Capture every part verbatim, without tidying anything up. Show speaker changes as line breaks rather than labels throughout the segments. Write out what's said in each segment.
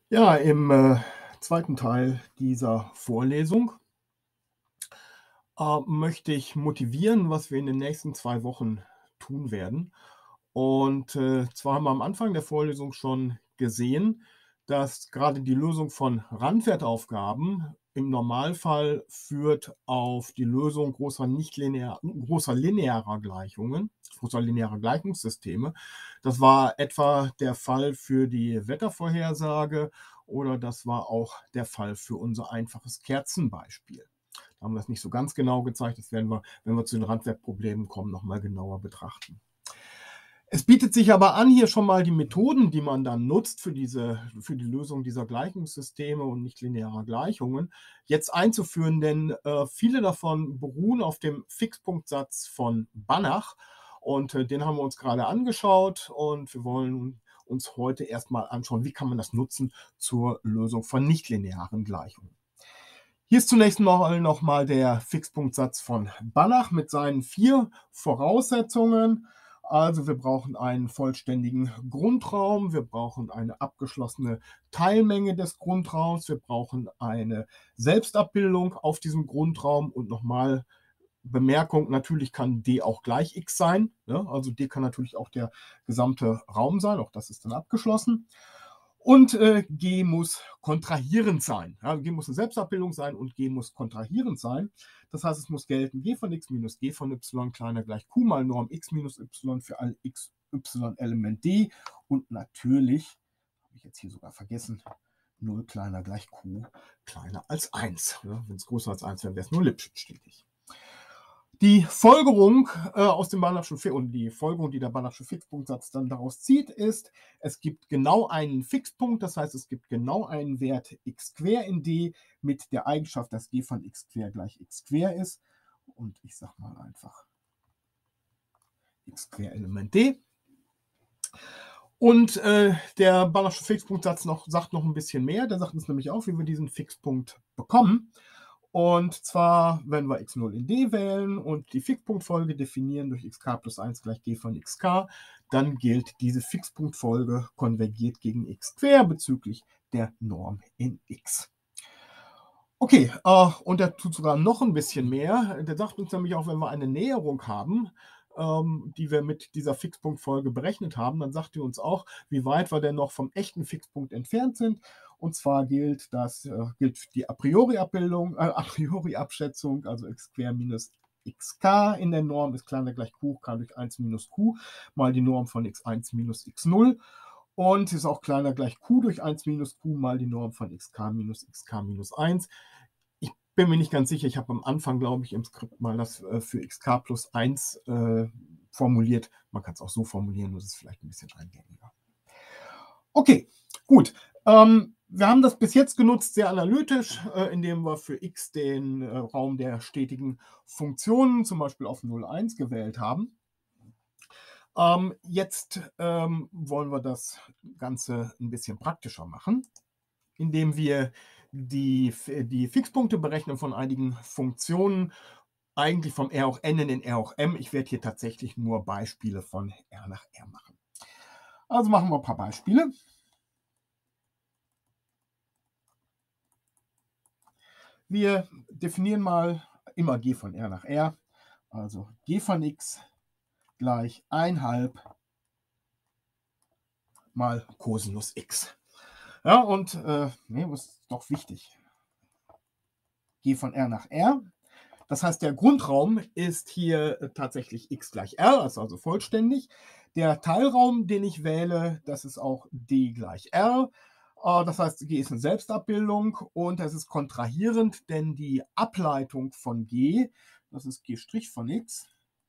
Ja, im, äh, zweiten Teil dieser Vorlesung, äh, möchte ich motivieren, was wir in den nächsten zwei Wochen tun werden. Und, äh, zwar haben wir am Anfang der Vorlesung schon gesehen, dass gerade die Lösung von Randwertaufgaben im Normalfall führt auf die Lösung großer nichtlinear großer linearer Gleichungen, großer linearer Gleichungssysteme. Das war etwa der Fall für die Wettervorhersage oder das war auch der Fall für unser einfaches Kerzenbeispiel. Da haben wir es nicht so ganz genau gezeigt. Das werden wir, wenn wir zu den Randwertproblemen kommen, noch mal genauer betrachten. Es bietet sich aber an, hier schon mal die Methoden, die man dann nutzt für diese für die Lösung dieser Gleichungssysteme und nichtlinearer Gleichungen, jetzt einzuführen, denn, äh, viele davon beruhen auf dem Fixpunktsatz von Banach und, äh, den haben wir uns gerade angeschaut und wir wollen uns heute erst mal anschauen, wie kann man das nutzen zur Lösung von nichtlinearen Gleichungen. Hier ist zunächst mal noch mal der Fixpunktsatz von Banach mit seinen vier Voraussetzungen. Also, wir brauchen einen vollständigen Grundraum, wir brauchen eine abgeschlossene Teilmenge des Grundraums, wir brauchen eine Selbstabbildung auf diesem Grundraum und nochmal Bemerkung, natürlich kann D auch gleich X sein, ne? Also, D kann natürlich auch der gesamte Raum sein, auch das ist dann abgeschlossen. Und, äh, G muss kontrahierend sein. Ja, G muss eine Selbstabbildung sein und G muss kontrahierend sein. Das heißt, es muss gelten, G von X minus G von Y kleiner gleich Q mal Norm X minus Y für all X Y Element D und natürlich, habe ich jetzt hier sogar vergessen, null kleiner gleich Q kleiner als eins. Ja, wenn es größer als eins wäre, wäre es nur Lipschitz stetig. Die Folgerung äh, aus dem Banachschen Fi und die Folgerung, die der Banachsche Fixpunktsatz dann daraus zieht, ist, es gibt genau einen Fixpunkt, das heißt, es gibt genau einen Wert x quer in D mit der Eigenschaft, dass d von x quer gleich x quer ist. Und ich sage mal einfach x quer Element D. Und äh, der Banachsche Fixpunktsatz noch, sagt noch ein bisschen mehr. Der sagt uns nämlich auch, wie wir diesen Fixpunkt bekommen. Und zwar, wenn wir x null in D wählen und die Fixpunktfolge definieren durch xk plus eins gleich g von xk, dann gilt diese Fixpunktfolge konvergiert gegen x quer bezüglich der Norm in x. Okay, äh, und der tut sogar noch ein bisschen mehr. Der sagt uns nämlich auch, wenn wir eine Näherung haben, ähm, die wir mit dieser Fixpunktfolge berechnet haben, dann sagt die uns auch, wie weit wir denn noch vom echten Fixpunkt entfernt sind. Und zwar gilt das äh, gilt die A-priori-Abbildung, äh, A-priori-Abschätzung, also x quer minus xk in der Norm ist kleiner gleich q, k durch eins minus q mal die Norm von x eins minus x null. Und ist auch kleiner gleich q durch eins minus q mal die Norm von xk minus xk minus eins. Ich bin mir nicht ganz sicher, ich habe am Anfang, glaube ich, im Skript mal das äh, für xk plus eins äh, formuliert. Man kann es auch so formulieren, nur ist es vielleicht ein bisschen eingängiger. Okay, gut. Ähm, wir haben das bis jetzt genutzt, sehr analytisch, äh, indem wir für x den äh, Raum der stetigen Funktionen, zum Beispiel auf null, eins, gewählt haben. Ähm, jetzt ähm, wollen wir das Ganze ein bisschen praktischer machen, indem wir die, die Fixpunkteberechnung von einigen Funktionen eigentlich vom R hoch n in den R hoch m. Ich werde hier tatsächlich nur Beispiele von R nach R machen. Also machen wir ein paar Beispiele. Wir definieren mal immer G von R nach R. Also G von x gleich eins halb mal Cosinus x. Ja, und äh, nee, das ist doch wichtig. G von R nach R. Das heißt, der Grundraum ist hier äh, tatsächlich x gleich R, ist also vollständig. Der Teilraum, den ich wähle, das ist auch D gleich R. Äh, das heißt, G ist eine Selbstabbildung und es ist kontrahierend, denn die Ableitung von G, das ist G' von x,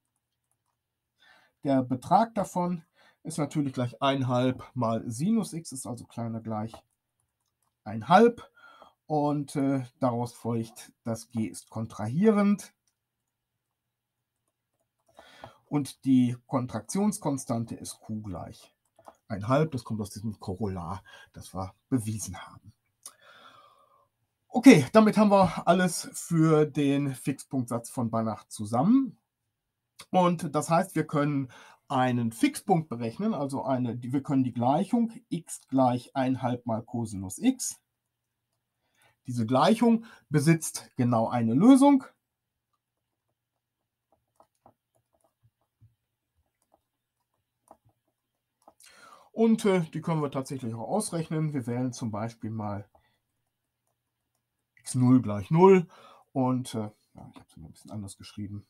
der Betrag davon ist natürlich gleich eins halb mal Sinus x, ist also kleiner gleich eins halb. Und äh, daraus folgt, dass G ist kontrahierend. Und die Kontraktionskonstante ist Q gleich eins halb. Das kommt aus diesem Korollar, das wir bewiesen haben. Okay, damit haben wir alles für den Fixpunktsatz von Banach zusammen. Und das heißt, wir können einen Fixpunkt berechnen, also eine, die, wir können die Gleichung x gleich eins halb mal Cosinus x. Diese Gleichung besitzt genau eine Lösung. Und äh, die können wir tatsächlich auch ausrechnen. Wir wählen zum Beispiel mal x null gleich null und äh, ja, ich habe es ein bisschen anders geschrieben.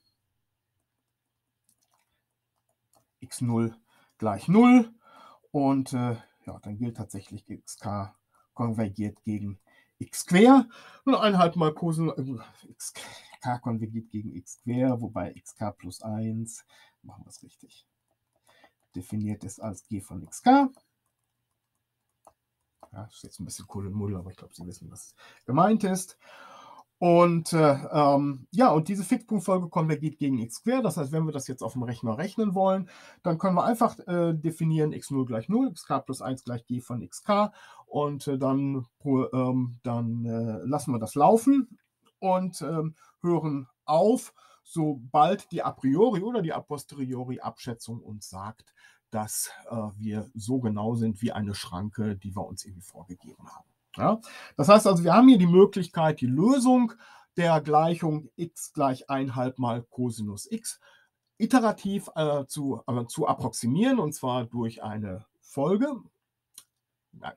x null gleich null und äh, ja, dann gilt tatsächlich xk konvergiert gegen x quer und eins halb mal Cosinus äh, xk konvergiert gegen x quer, wobei xk plus eins, machen wir es richtig, definiert ist als g von xk. Ja, das ist jetzt ein bisschen Kuddelmuddel, aber ich glaube, Sie wissen, was gemeint ist. Und äh, ähm, ja, und diese Fixpunktfolge konvergiert gegen x quer. Das heißt, wenn wir das jetzt auf dem Rechner rechnen wollen, dann können wir einfach äh, definieren x null gleich null, xk plus eins gleich g von xk und äh, dann, ähm, dann äh, lassen wir das laufen und ähm, hören auf, sobald die a priori oder die a posteriori Abschätzung uns sagt, dass äh, wir so genau sind wie eine Schranke, die wir uns irgendwie vorgegeben haben. Ja? Das heißt also, wir haben hier die Möglichkeit, die Lösung der Gleichung x gleich eins halb mal Cosinus x iterativ äh, zu, äh, zu approximieren, und zwar durch eine Folge. Nein.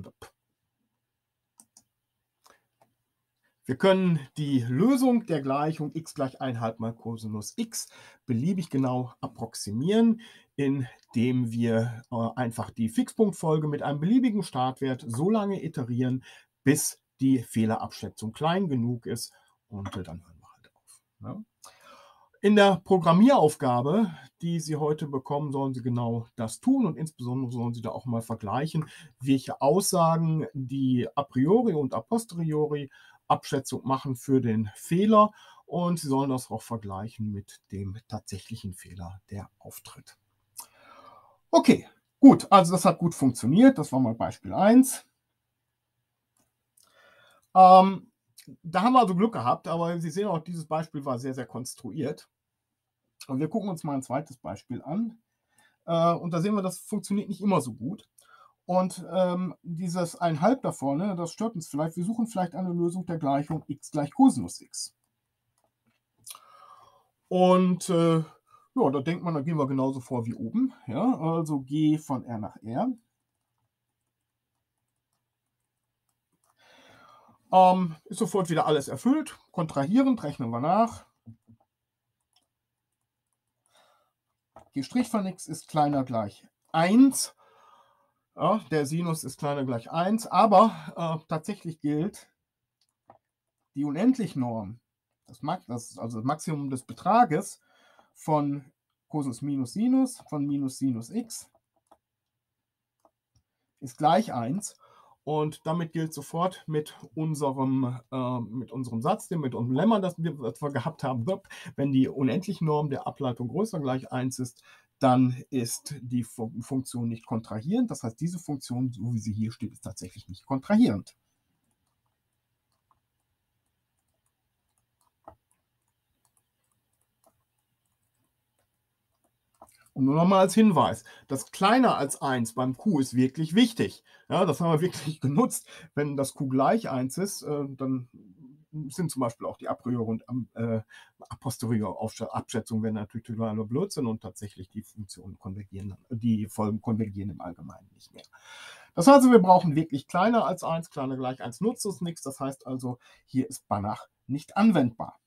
Wir können die Lösung der Gleichung x gleich eins halb mal Cosinus x beliebig genau approximieren, indem wir äh, einfach die Fixpunktfolge mit einem beliebigen Startwert so lange iterieren, bis die Fehlerabschätzung klein genug ist, und äh, dann hören wir halt auf. Ja. In der Programmieraufgabe, die Sie heute bekommen, sollen Sie genau das tun, und insbesondere sollen Sie da auch mal vergleichen, welche Aussagen die a priori und a posteriori Abschätzung machen für den Fehler, und Sie sollen das auch vergleichen mit dem tatsächlichen Fehler, der auftritt. Okay, gut, also das hat gut funktioniert. Das war mal Beispiel eins. Ähm, da haben wir also Glück gehabt, aber Sie sehen auch, dieses Beispiel war sehr, sehr konstruiert. Und wir gucken uns mal ein zweites Beispiel an. Äh, und da sehen wir, das funktioniert nicht immer so gut. Und ähm, dieses ein halb da vorne, das stört uns vielleicht. Wir suchen vielleicht eine Lösung der Gleichung x gleich Cosinus x. Und äh, ja, da denkt man, da gehen wir genauso vor wie oben. Ja? Also g von R nach R. Ähm, ist sofort wieder alles erfüllt. Kontrahierend rechnen wir nach. G' von x ist kleiner gleich eins. Ja, der Sinus ist kleiner gleich eins, aber äh, tatsächlich gilt die Unendlichnorm, das, das, also das Maximum des Betrages von Cosinus minus Sinus von minus Sinus x ist gleich eins. Und damit gilt sofort mit unserem, äh, mit unserem Satz, mit unserem Lemma, das wir, das wir gehabt haben, wenn die Unendlichnorm der Ableitung größer gleich eins ist, dann ist die Funktion nicht kontrahierend. Das heißt, diese Funktion, so wie sie hier steht, ist tatsächlich nicht kontrahierend. Und nur nochmal als Hinweis, das kleiner als eins beim Q ist wirklich wichtig. Ja, das haben wir wirklich genutzt. Wenn das Q gleich eins ist, äh, dann sind zum Beispiel auch die a priori und äh, a posteriori Abschätzungen werden natürlich totaler Blödsinn, und tatsächlich die Funktionen konvergieren, die Folgen konvergieren im Allgemeinen nicht mehr. Das heißt also, wir brauchen wirklich kleiner als eins, kleiner gleich eins nutzt uns nichts. Das heißt also, hier ist Banach nicht anwendbar.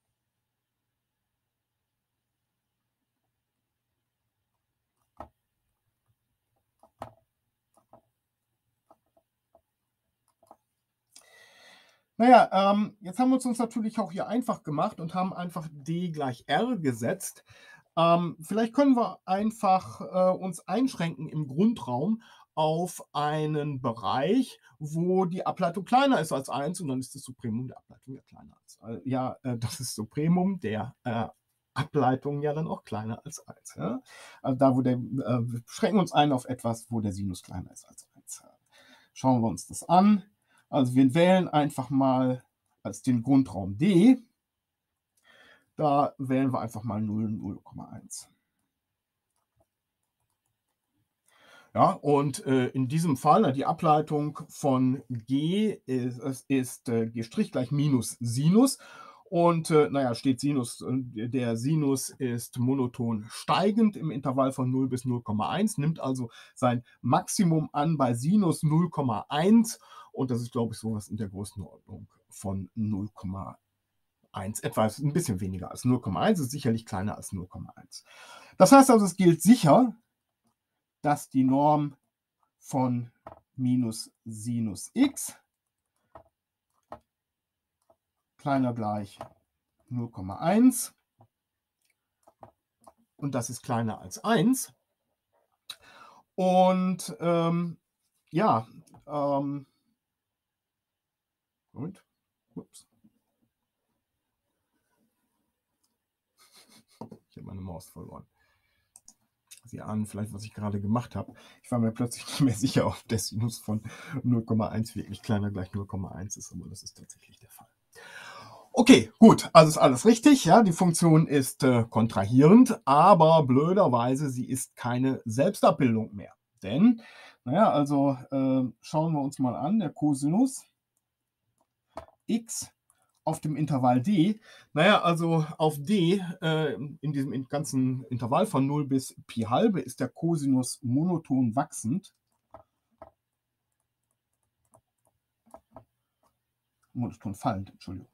Naja, ähm, jetzt haben wir es uns natürlich auch hier einfach gemacht und haben einfach d gleich r gesetzt. Ähm, vielleicht können wir einfach äh, uns einschränken im Grundraum auf einen Bereich, wo die Ableitung kleiner ist als eins, und dann ist das Supremum der Ableitung ja kleiner als äh, ja, äh, das ist Supremum der äh, Ableitung ja dann auch kleiner als eins. Ja? Also da, wo der, äh, wir beschränken uns ein auf etwas, wo der Sinus kleiner ist als eins. Schauen wir uns das an. Also wir wählen einfach mal als den Grundraum D. Da wählen wir einfach mal null, null Komma eins. Ja, und, äh, in diesem Fall, na, die Ableitung von G ist ist ist, äh, G' gleich minus Sinus und, äh, na ja, steht Sinus und der Sinus ist monoton steigend im Intervall von null bis null Komma eins, nimmt also sein Maximum an bei Sinus null Komma eins und das ist, glaube ich, so was in der Größenordnung von null Komma eins. Etwa ist 'n bisschen weniger als null Komma eins, ist sicherlich kleiner als null Komma eins. Das heißt also, es gilt sicher, dass die Norm von minus Sinus x kleiner gleich null Komma eins und das ist kleiner als eins. Und, ähm, ja, ähm Moment, ups. Ich habe meine Maus verloren. Sie ahnen vielleicht, was ich gerade gemacht habe. Ich war mir plötzlich nicht mehr sicher, ob der Sinus von null Komma eins wirklich kleiner gleich null Komma eins ist, aber das ist tatsächlich der Fall. Okay, gut, also ist alles richtig, ja, die Funktion ist, äh, kontrahierend, aber blöderweise, sie ist keine Selbstabbildung mehr. Denn, na ja, also, äh, schauen wir uns mal an, der Cosinus x auf dem Intervall d. Na ja, also auf d, äh, in diesem in ganzen Intervall von null bis Pi halbe ist der Cosinus monoton wachsend. Monoton fallend, Entschuldigung.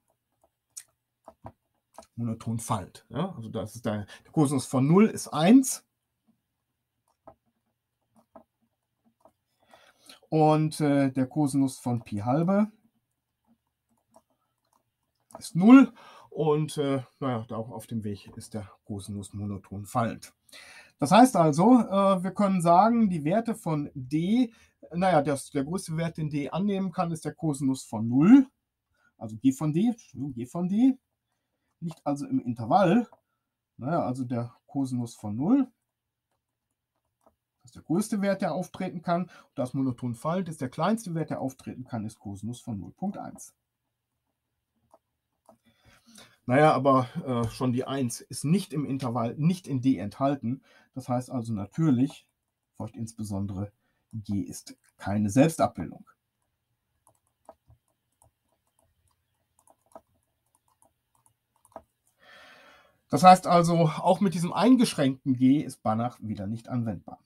Monoton fallend, ja? Also das ist der, der Cosinus von null ist eins. Und äh, der Cosinus von Pi halbe ist null. Und äh, naja, auch auf dem Weg ist der Cosinus monoton fallend. Das heißt also, äh, wir können sagen, die Werte von d, naja, das, der größte Wert, den d annehmen kann, ist der Cosinus von null. Also g von d, g von d liegt also im Intervall. Naja, also der Cosinus von null. Das ist der größte Wert, der auftreten kann. Und das monoton fallend ist der kleinste Wert, der auftreten kann, ist Cosinus von null Komma eins. Naja, aber äh, schon die eins ist nicht im Intervall, nicht in d enthalten. Das heißt also natürlich, folgt insbesondere, G ist keine Selbstabbildung. Das heißt also, auch mit diesem eingeschränkten G ist Banach wieder nicht anwendbar.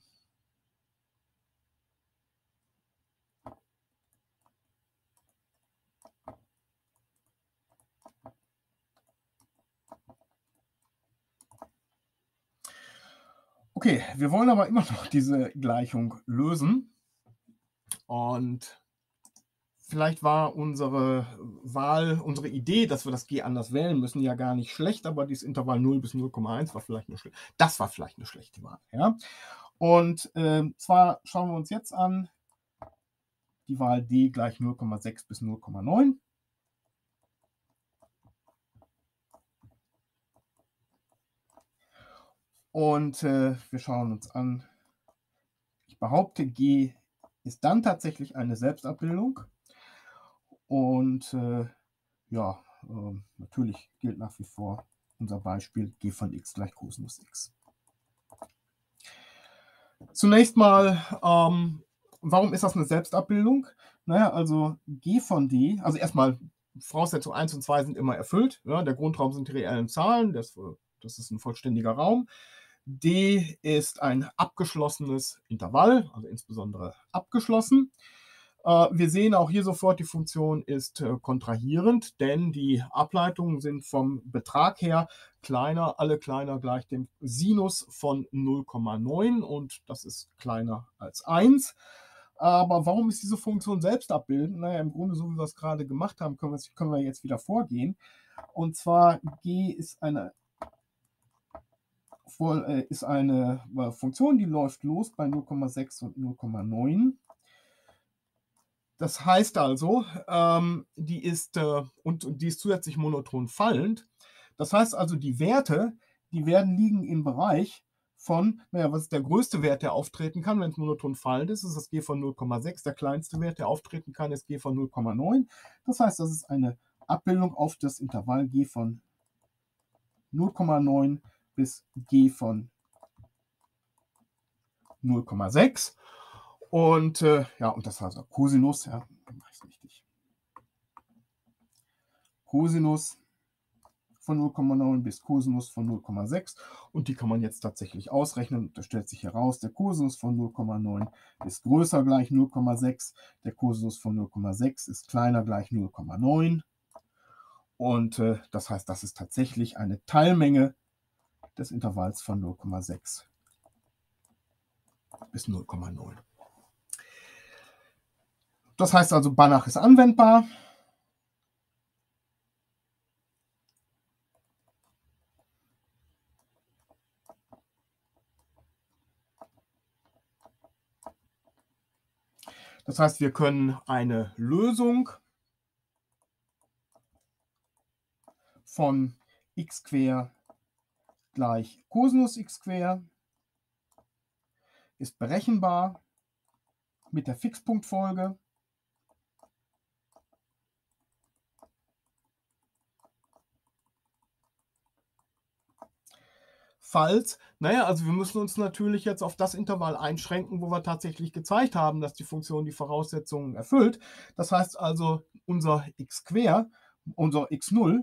Okay, wir wollen aber immer noch diese Gleichung lösen. Und vielleicht war unsere Wahl, unsere Idee, dass wir das G anders wählen müssen, ja gar nicht schlecht, aber dieses Intervall null bis null Komma eins war vielleicht eine schlechte, das war vielleicht eine schlechte Wahl. Ja? Und äh, zwar schauen wir uns jetzt an die Wahl d gleich null Komma sechs bis null Komma neun. Und äh, wir schauen uns an, ich behaupte, G ist dann tatsächlich eine Selbstabbildung. Und äh, ja, äh, natürlich gilt nach wie vor unser Beispiel G von x gleich Cosinus x. Zunächst mal, ähm, warum ist das eine Selbstabbildung? Naja, also G von d, also erstmal Voraussetzung eins und zwei sind immer erfüllt. Ja, der Grundraum sind die reellen Zahlen, das, das ist ein vollständiger Raum. D ist ein abgeschlossenes Intervall, also insbesondere abgeschlossen. Äh, wir sehen auch hier sofort, die Funktion ist äh, kontrahierend, denn die Ableitungen sind vom Betrag her kleiner, alle kleiner gleich dem Sinus von null Komma neun und das ist kleiner als eins. Aber warum ist diese Funktion selbstabbildend? Naja, im Grunde, so wie wir es gerade gemacht haben, können wir, können wir jetzt wieder vorgehen. Und zwar G ist eine ist eine Funktion, die läuft los bei null Komma sechs und null Komma neun. Das heißt also, ähm, die ist äh, und, und die ist zusätzlich monoton fallend. Das heißt also, die Werte, die werden liegen im Bereich von, naja, was ist der größte Wert, der auftreten kann, wenn es monoton fallend ist, ist das G von null Komma sechs. Der kleinste Wert, der auftreten kann, ist G von null Komma neun. Das heißt, das ist eine Abbildung auf das Intervall G von null Komma neun bis G von null Komma sechs. Und äh, ja, und das war so Cosinus, ja, mache ich richtig. Cosinus von null Komma neun bis Cosinus von null Komma sechs, und die kann man jetzt tatsächlich ausrechnen. Da stellt sich heraus, der Cosinus von null Komma neun ist größer gleich null Komma sechs, der Cosinus von null Komma sechs ist kleiner gleich null Komma neun, und äh, das heißt, das ist tatsächlich eine Teilmenge des Intervalls von null Komma sechs bis null Komma neun. Das heißt also, Banach ist anwendbar. Das heißt, wir können eine Lösung von x quer gleich Cosinus x quer ist berechenbar mit der Fixpunktfolge. Falls, naja, also wir müssen uns natürlich jetzt auf das Intervall einschränken, wo wir tatsächlich gezeigt haben, dass die Funktion die Voraussetzungen erfüllt. Das heißt also, unser x quer, unser x null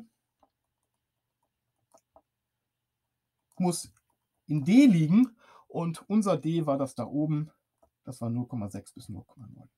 muss in d liegen, und unser d war das da oben, das war null Komma sechs bis null Komma neun.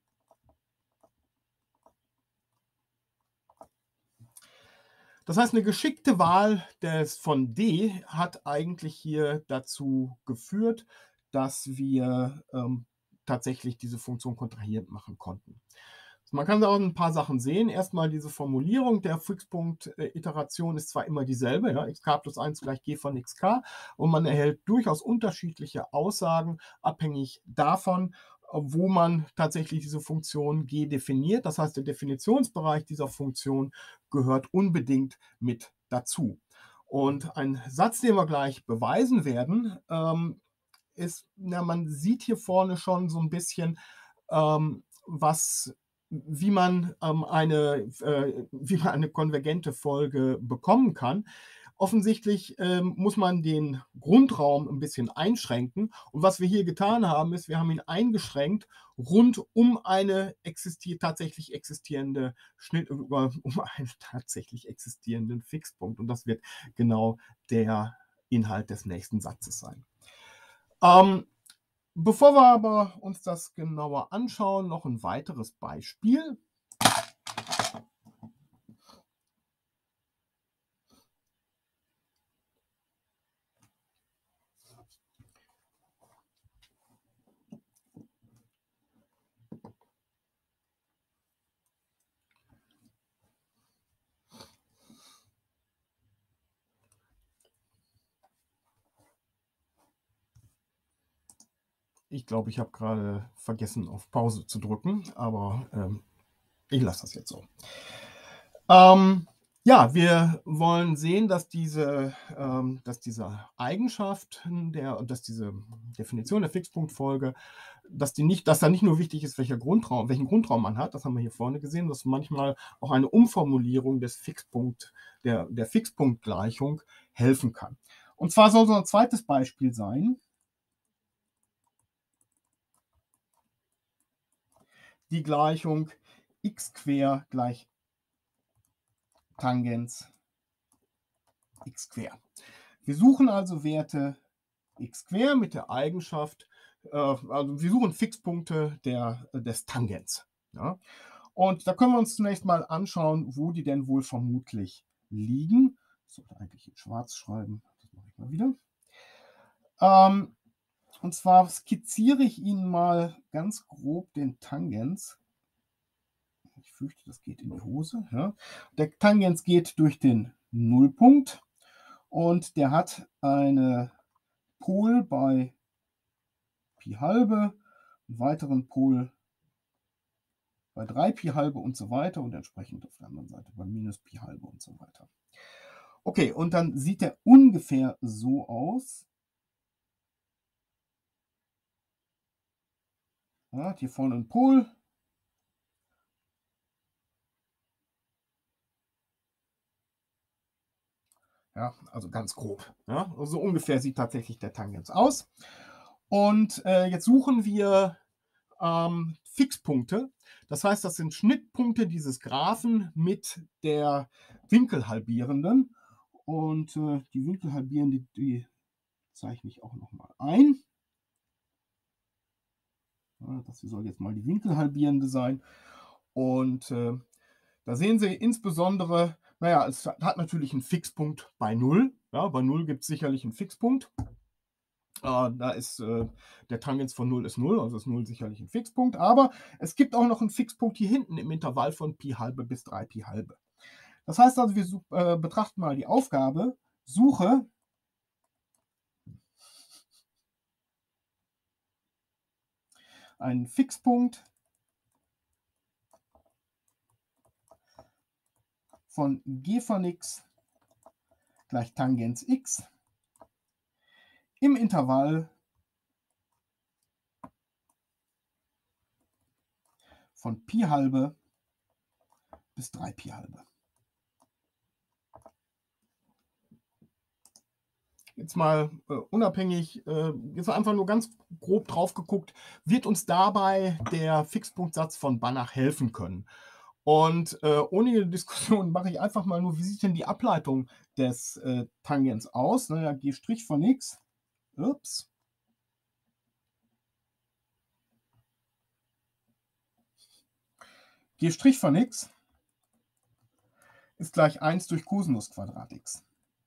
Das heißt, eine geschickte Wahl des von d hat eigentlich hier dazu geführt, dass wir ähm, tatsächlich diese Funktion kontrahierend machen konnten. Man kann da auch ein paar Sachen sehen. Erstmal diese Formulierung der Fixpunkt-Iteration ist zwar immer dieselbe, ja, xk plus eins gleich g von xk, und man erhält durchaus unterschiedliche Aussagen, abhängig davon, wo man tatsächlich diese Funktion g definiert. Das heißt, der Definitionsbereich dieser Funktion gehört unbedingt mit dazu. Und ein Satz, den wir gleich beweisen werden, ähm, ist, na, man sieht hier vorne schon so ein bisschen, ähm, was wie man, ähm, eine, äh, wie man eine konvergente Folge bekommen kann. Offensichtlich ähm, muss man den Grundraum ein bisschen einschränken. Und was wir hier getan haben, ist, wir haben ihn eingeschränkt rund um eine existier tatsächlich existierende Schnitt, um einen tatsächlich existierenden Fixpunkt. Und das wird genau der Inhalt des nächsten Satzes sein. Ähm, Bevor wir aber uns das genauer anschauen, noch ein weiteres Beispiel. Ich glaube, ich habe gerade vergessen, auf Pause zu drücken, aber ähm, ich lasse das jetzt so. Ähm, ja, wir wollen sehen, dass diese, ähm, dass diese Eigenschaften der, dass diese Definition der Fixpunktfolge, dass die nicht, dass da nicht nur wichtig ist, welcher Grundraum, welchen Grundraum man hat, das haben wir hier vorne gesehen, dass manchmal auch eine Umformulierung des Fixpunkt, der, der Fixpunktgleichung helfen kann. Und zwar soll so ein zweites Beispiel sein, die Gleichung x quer gleich Tangens x quer. Wir suchen also Werte x quer mit der Eigenschaft, äh, also wir suchen Fixpunkte der, des Tangens. Ja? Und da können wir uns zunächst mal anschauen, wo die denn wohl vermutlich liegen. Ich sollte eigentlich in schwarz schreiben, das mache ich mal wieder. Ähm, und zwar skizziere ich Ihnen mal ganz grob den Tangens. Ich fürchte, das geht in die Hose. Ja. Der Tangens geht durch den Nullpunkt, und der hat eine Pol bei Pi halbe, einen weiteren Pol bei drei Pi halbe und so weiter, und entsprechend auf der anderen Seite bei minus Pi halbe und so weiter. Okay, und dann sieht der ungefähr so aus. Ja, hier vorne ein Pol. Ja, also ganz grob. Ja, so also ungefähr sieht tatsächlich der Tangens aus. Und äh, jetzt suchen wir ähm, Fixpunkte. Das heißt, das sind Schnittpunkte dieses Graphen mit der Winkelhalbierenden. Und äh, die Winkelhalbierende, die zeichne ich auch noch mal ein. Ja, das hier soll jetzt mal die Winkelhalbierende sein. Und äh, da sehen Sie insbesondere, naja, es hat natürlich einen Fixpunkt bei null. Ja, bei null gibt es sicherlich einen Fixpunkt. Äh, da ist äh, der Tangens von null ist null, also ist null sicherlich ein Fixpunkt. Aber es gibt auch noch einen Fixpunkt hier hinten im Intervall von Pi halbe bis drei Pi halbe. Das heißt also, wir äh, betrachten mal die Aufgabe, suche einen Fixpunkt von g von x gleich Tangens x im Intervall von Pi halbe bis drei Pi halbe. Jetzt mal äh, unabhängig, äh, jetzt einfach nur ganz grob drauf geguckt, wird uns dabei der Fixpunktsatz von Banach helfen können? Und äh, ohne Diskussion mache ich einfach mal nur, wie sieht denn die Ableitung des äh, Tangens aus? Naja, G' von x, ups, G' von x ist gleich eins durch Cosinus Quadrat x.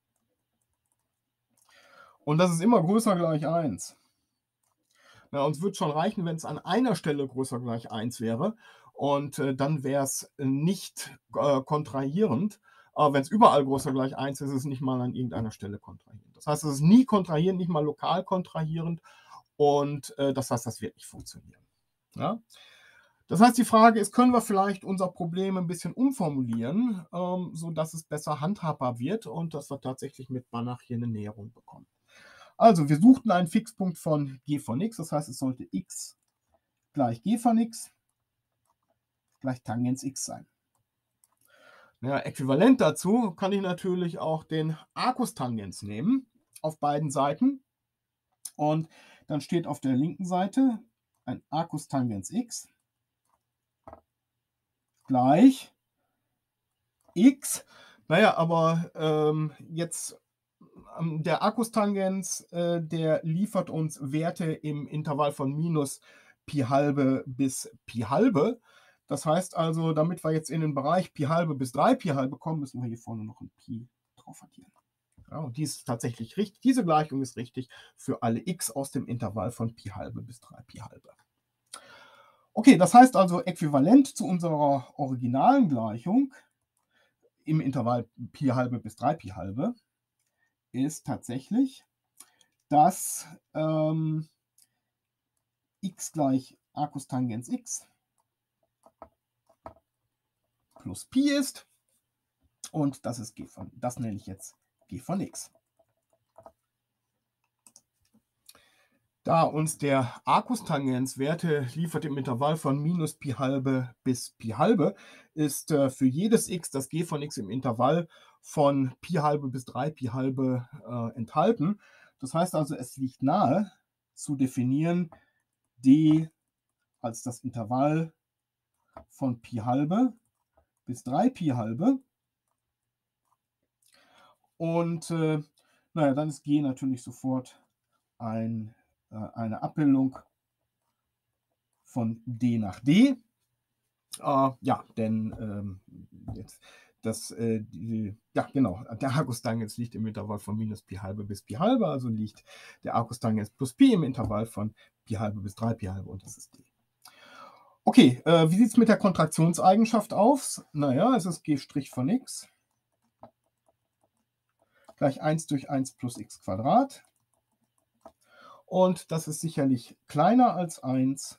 Und das ist immer größer gleich eins. Ja, uns wird schon reichen, wenn es an einer Stelle größer gleich eins wäre. Und äh, dann wäre es nicht äh, kontrahierend. Aber wenn es überall größer gleich eins ist, ist es nicht mal an irgendeiner Stelle kontrahierend. Das heißt, es ist nie kontrahierend, nicht mal lokal kontrahierend. Und äh, das heißt, das wird nicht funktionieren. Ja? Das heißt, die Frage ist, können wir vielleicht unser Problem ein bisschen umformulieren, ähm, sodass es besser handhabbar wird und dass wir tatsächlich mit Banach hier eine Näherung bekommen. Also, wir suchten einen Fixpunkt von g von x, das heißt, es sollte x gleich g von x gleich Tangens x sein. Ja, äquivalent dazu kann ich natürlich auch den Arcus-Tangens nehmen, auf beiden Seiten. Und dann steht auf der linken Seite ein Arcus-Tangens x gleich x. Naja, aber ähm, jetzt ähm, der Arcus-Tangens, äh, der liefert uns Werte im Intervall von minus Pi halbe bis Pi halbe. Das heißt also, damit wir jetzt in den Bereich Pi halbe bis drei Pi halbe kommen, müssen wir hier vorne noch ein Pi drauf addieren. Ja, und die ist tatsächlich richtig. Diese Gleichung ist richtig für alle x aus dem Intervall von Pi halbe bis drei Pi halbe. Okay, das heißt also, äquivalent zu unserer originalen Gleichung im Intervall Pi halbe bis drei Pi halbe ist tatsächlich, dass ähm, x gleich Arcus Tangens x plus Pi ist. Und das ist G von, das nenne ich jetzt G von x. Da uns der Arcus-Tangens Werte liefert im Intervall von minus Pi halbe bis Pi halbe, ist äh, für jedes x das G von x im Intervall von Pi halbe bis drei Pi halbe äh, enthalten. Das heißt also, es liegt nahe zu definieren d als das Intervall von Pi halbe bis drei Pi halbe. Und äh, naja, dann ist G natürlich sofort ein, äh, eine Abbildung von d nach d. Äh, ja, denn ähm, jetzt, das, äh, die, ja genau, der Arcus-Tangens liegt im Intervall von minus Pi halbe bis Pi halbe, also liegt der Arcus-Tangens plus Pi im Intervall von Pi halbe bis drei Pi halbe und das ist d. Okay, äh, wie sieht es mit der Kontraktionseigenschaft aus? Naja, es ist G' von x gleich eins durch eins plus x Quadrat. Und das ist sicherlich kleiner als eins.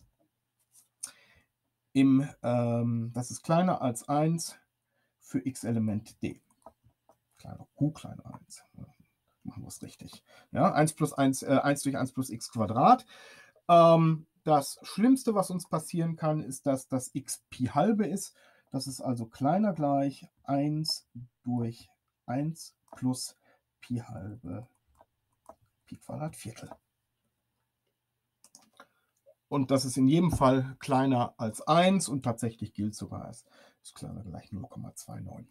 Im, ähm, das ist kleiner als eins für x-Element d. Kleiner q, kleiner eins. Machen wir es richtig. Ja, eins, plus eins, äh, eins durch eins plus x Quadrat. Ähm, das Schlimmste, was uns passieren kann, ist, dass das x Pi halbe ist. Das ist also kleiner gleich eins durch eins plus Pi halbe Pi Quadrat Viertel. und das ist in jedem Fall kleiner als eins und tatsächlich gilt sogar als ist kleiner gleich null Komma neunundzwanzig.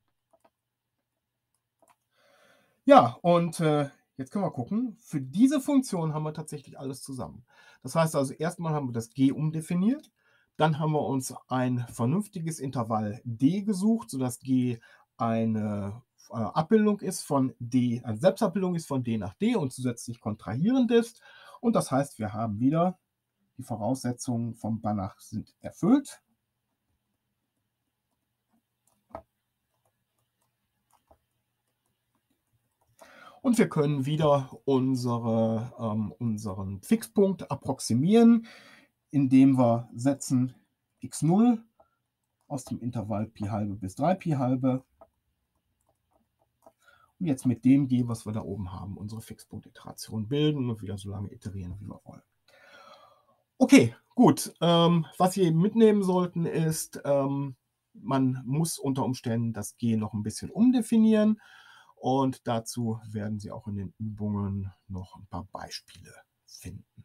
Ja, und, äh, jetzt können wir gucken. Für diese Funktion haben wir tatsächlich alles zusammen. Das heißt also, erst mal haben wir das G umdefiniert, dann haben wir uns ein vernünftiges Intervall D gesucht, sodass G eine äh, Abbildung ist von D eine Selbstabbildung ist von D nach D und zusätzlich kontrahierend ist. Und das heißt, wir haben wieder die Voraussetzungen vom Banach sind erfüllt. Und wir können wieder unsere, ähm, unseren Fixpunkt approximieren, indem wir setzen x null aus dem Intervall Pi halbe bis drei Pi halbe. Und jetzt mit dem G, was wir da oben haben, unsere Fixpunkt-Iteration bilden und wieder so lange iterieren, wie wir wollen. Okay, gut. Ähm, was Sie eben mitnehmen sollten, ist, ähm, man muss unter Umständen das G noch ein bisschen umdefinieren. Und dazu werden Sie auch in den Übungen noch ein paar Beispiele finden.